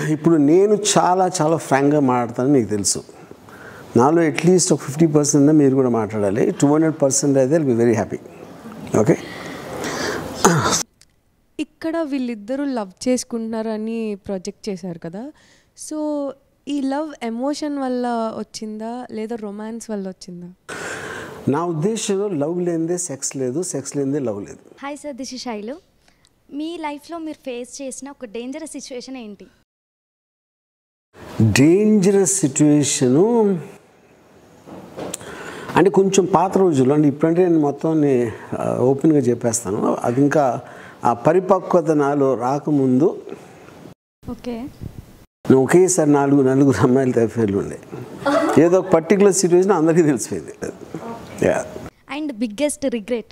ఇప్పుడు నేను చాలా చాలా ఫ్రాంక్గా మాట్లాడతానని నీకు తెలుసు. నాలో అట్లీస్ట్ ఒక 50% మీరు కూడా మాట్లాడాలి. 200% అయితే బి వెరీ హ్యాపీ. ఓకే, ఇక్కడ వీళ్ళిద్దరూ లవ్ చేసుకుంటున్నారని ప్రొజెక్ట్ చేశారు కదా. సో ఈ లవ్ ఎమోషన్ వల్ల వచ్చిందా లేదా రొమాన్స్ వల్ల వచ్చిందా? నా ఉద్దేశంలో లవ్ లేనిదే సెక్స్ లేదు, సెక్స్ లేనిదే లవ్ లేదు. Hi sir, this is Sailu. మీ లైఫ్లో మీరు ఫేస్ చేసిన ఒక డేంజరస్ సిచ్యువేషన్ ఏంటి? డేంజరస్ సిచ్యువేషను అంటే కొంచెం పాత రోజుల్లో, అంటే ఇప్పుడంటే నేను మొత్తం ఓపెన్గా చెప్పేస్తాను. అది ఇంకా ఆ పరిపక్వత నాలో రాకముందు ఓకే, నేను ఒకేసారి నలుగురు అమ్మాయిలతో అఫేర్లు ఉండే. ఏదో ఒక పర్టికులర్ సిచ్యువేషన్ అందరికీ తెలిసిపోయింది. And biggest regret?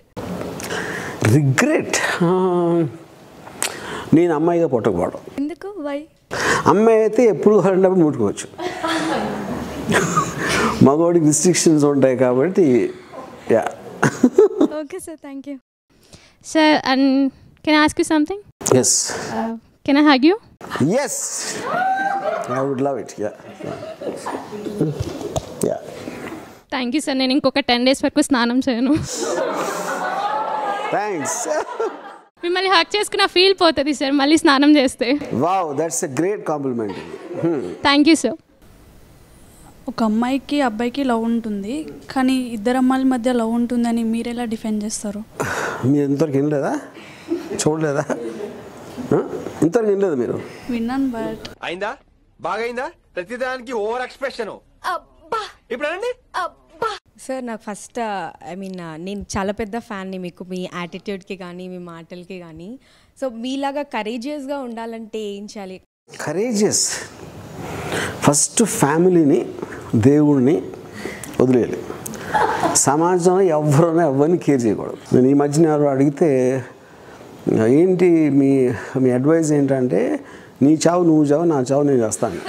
నేను అమ్మాయిగా పుట్టకపోవడం. ఎందుకు? వై? అమ్మాయి అయితే ఎప్పుడు కావాలంటే ముట్టుకోవచ్చు, మగవాడికి రిస్ట్రిక్షన్స్ ఉంటాయి కాబట్టి. Okay sir, thank you. Sir, and can I ask you something? Yes. Can I hug you? Yes, I would love it. Yeah. Thank you, sir. నేను ఇంకొక 10 days వరకు స్నానం చేయను. థ్యాంక్స్. మిమ్మల్ని హక్ చేసుకున్న ఫీల్ పోతుంది సార్ మళ్ళీ స్నానం చేస్తే. Wow, that's a great compliment. Thank you sir. ఒక అమ్మాయికి అబ్బాయికి లవ్ ఉంటుంది, కానీ ఇద్దరు అమ్మాయిల మధ్య లవ్ ఉంటుందని మీరు ఎలా డిఫైన్ చేస్తారు? మీరు ఇంతవరకు వినలేదా, చూడలేదా? ఇంతవరకు వినలేదు మీరు? విన్నాను, బట్ అయిందా? బాగైందా? ప్రతిదానికి ఓవర్ ఎక్స్ప్రెషన్. ఇప్పుడు అనండి. సార్ నాకు ఫస్ట్ నేను చాలా పెద్ద ఫ్యాన్ని మీకు, మీ యాటిట్యూడ్కి కానీ మీ మాటలకి కానీ. సో మీలాగా కరేజియస్గా ఉండాలంటే ఏం చేయాలి? కరేజియస్ ఫస్ట్ ఫ్యామిలీని, దేవుడిని వదిలేయాలి. సమాజంలో ఎవరిని కేర్ చేయకూడదు. నేను ఈ మధ్యన ఎవరు అడిగితే ఏంటి మీ అడ్వైజ్ ఏంటంటే, నీ చావు నువ్వు చావు, నా చావు నేను చేస్తాను.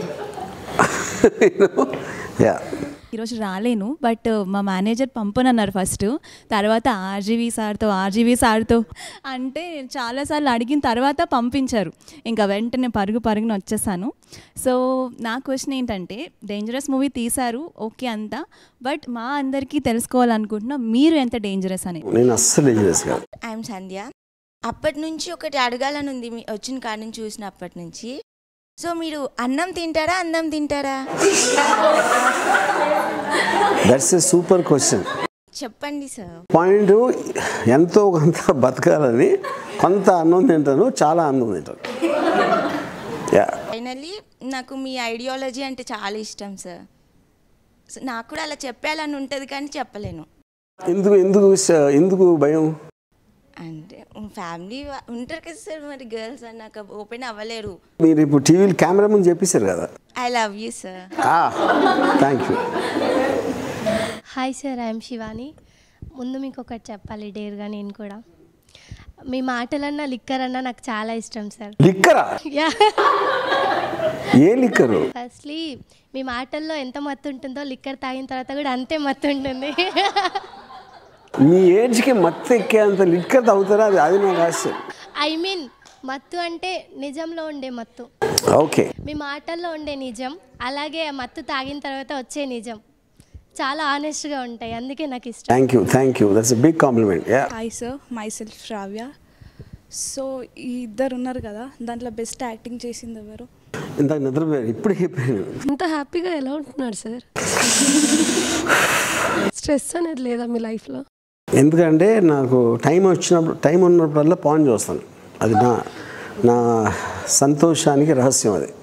ఈరోజు రాలేను, బట్ మా మేనేజర్ పంపనన్నారు ఫస్ట్. తర్వాత ఆర్జీవీ సార్తో అంటే చాలాసార్లు అడిగిన తర్వాత పంపించారు. ఇంకా వెంటనే పరుగున వచ్చేసాను. సో నా క్వశ్చన్ ఏంటంటే, డేంజరస్ మూవీ తీశారు ఓకే అంతా, బట్ మా అందరికీ తెలుసుకోవాలనుకుంటున్నా మీరు ఎంత డేంజరస్ అని. నేను అస్సలు డేంజరస్ కాదు. ఐఎమ్ సంధ్య. అప్పటి నుంచి ఒకటి అడగాలని ఉంది, వచ్చిన కాడ నుంచి చూసినప్పటి నుంచి. సో మీరు అన్నం తింటారా, అందం తింటారా? That's a super question. చెప్పండి సార్. పాయింట్, ఎంతో కొంత బతకాలని కొంత అన్నం తింటాను, చాలా అన్నం తింటాను. ఫైనల్లీ నాకు మీ ఐడియాలజీ అంటే చాలా ఇష్టం సార్. నాకు కూడా అలా చెప్పాలని ఉంటుంది కానీ చెప్పలేను. ఎందుకు భయం అంటే ఫ్యామిలీ ఉంటారు కదా సార్, మరి గర్ల్స్ అన్నాక ఓపెన్ అవ్వలేరు. మీరు ఇప్పుడు టీవీలో కెమెరా ముందు చెప్పేశారు కదా. I love you sir. Thank you. Hi sir, I'm Shivani. ముందు మీకు ఒకటి చెప్పాలి డేర్గా, నేను కూడా మీ మాటలన్నా లిక్కర్ అన్నా నాకు చాలా ఇష్టం సార్. లిక్కరా? ఏ లిక్కరు? ఫస్ట్లీ మీ మాటల్లో ఎంత మత్తు ఉంటుందో లిక్కర్ తాగిన తర్వాత కూడా అంతే మత్తు ఉంటుంది. మీ ఏజ్కి మత్తు ఎక్కేంత లిక్కర్ తాగుతారా? అది నాకు ఆశ్చర్యం. ఐ మీన్ మత్తు అంటే నిజంలో ఉండే మత్తు. ఓకే, మీ మాటల్లో ఉండే నిజం, అలాగే మత్తు తాగిన తర్వాత వచ్చే నిజం చాలా ఆనెస్ట్గా ఉంటాయి, అందుకే నాకు ఇష్టం. Thank you, that's a big compliment. Hi sir, myself Shravya. So ఈ ఇద్దరు ఉన్నారు కదా, దాంట్లో బెస్ట్ యాక్టింగ్ చేసింది ఎవరు? ఇందాక నిద్రపోయారు, ఇప్పుడు చెప్పాను. ఇంత హ్యాపీగా ఎలా ఉంటున్నారు సార్? స్ట్రెస్ అనేది లేదా మీ లైఫ్లో? ఎందుకంటే నాకు టైం ఉన్నప్పుడల్లా పాన్ చూస్తాను. అది నా సంతోషానికి రహస్యం అది.